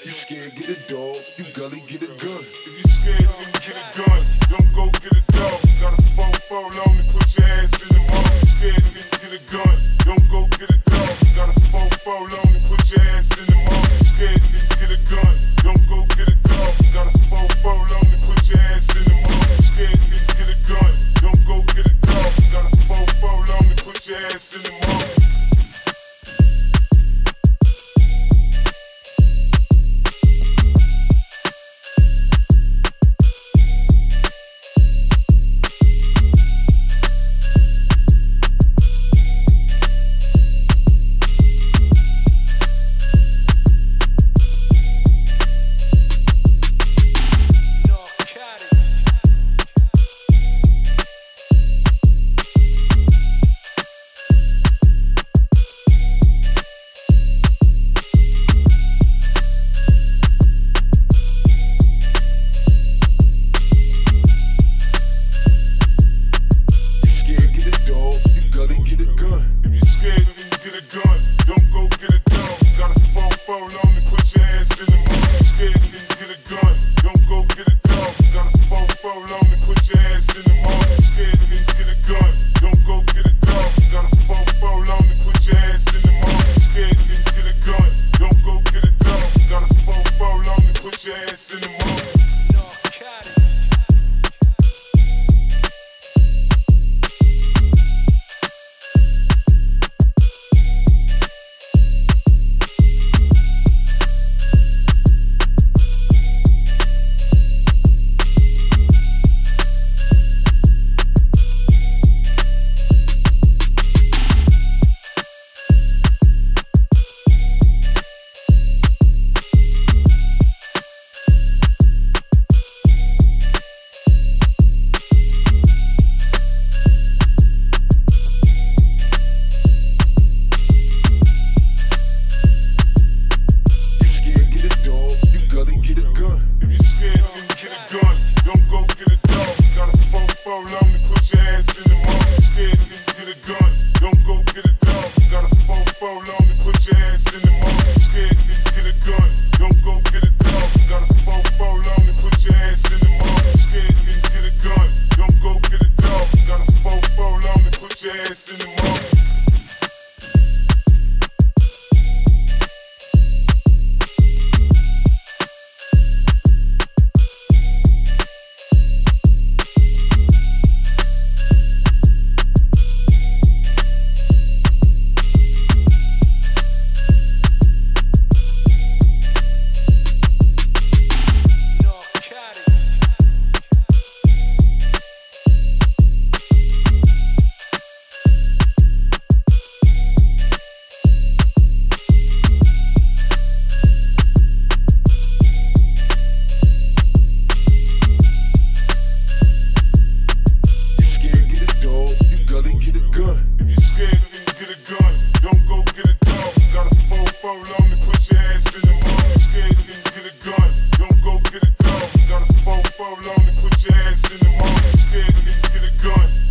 You scared, get a dog. You gully, get a gun. If you scared, then get a gun. Don't go get a dog. Got a 4-4 on me, put your ass in the mall. You scared, then get a gun. Don't go get a dog. Got a 4-4 on me, put your ass in the mall. You scared, then get a gun. Don't go get a dog. Got a 4-4 on me, put your ass in the mall. You scared, then get a gun. Don't go get a dog. Got a 4-4 on me, put your ass in the mall. Put your ass in the mall. You scared, then get a gun.